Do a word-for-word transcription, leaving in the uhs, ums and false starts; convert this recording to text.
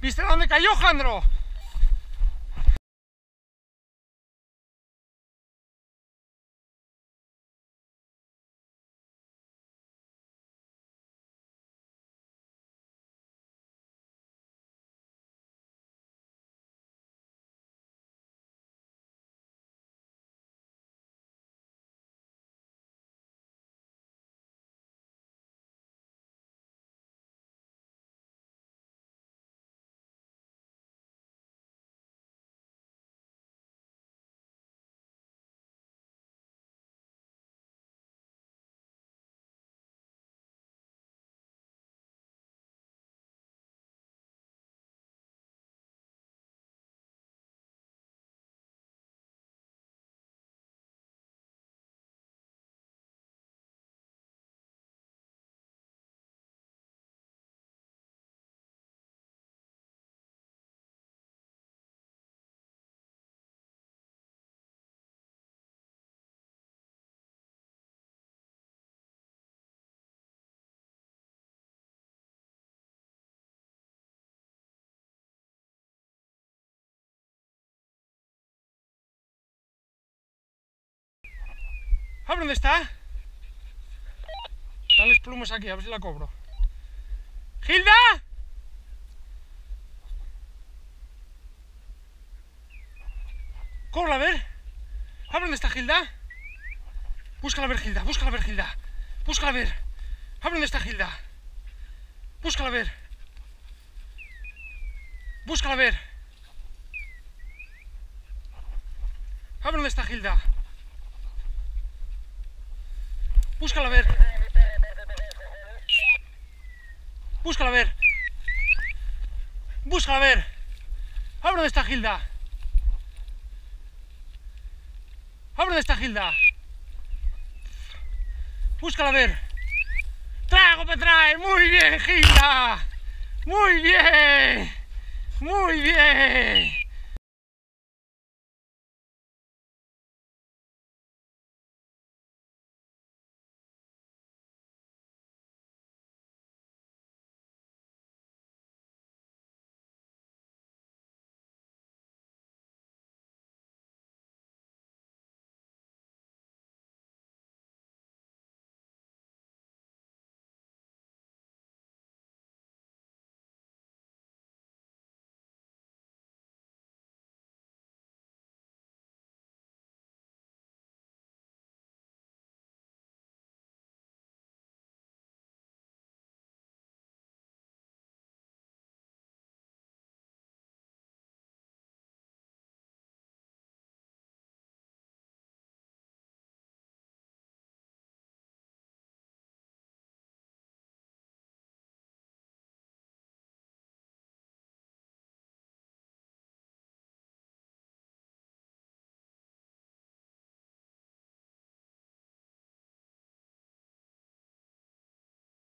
¿Viste dónde cayó, Jandro? A ver dónde está. Están los plumos aquí, a ver si la cobro. ¡Gilda! Cóbrala, a ver. A ver dónde está Gilda. Búscala a ver, Gilda, búscala a ver, Gilda. Búscala a ver. A ver dónde está Gilda. Búscala a ver. Búscala a ver. A ver dónde está Gilda. Búscala a ver. Búscala a ver. Búscala a ver. A ver dónde está Gilda. A ver dónde está Gilda. Búscala a ver. Trago para traer. Muy bien, Gilda. Muy bien. Muy bien.